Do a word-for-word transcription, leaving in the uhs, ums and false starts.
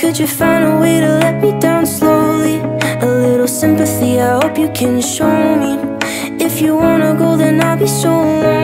Could you find a way to let me down slowly? A little sympathy, I hope you can show me. If you wanna go, then I'll be so lonely.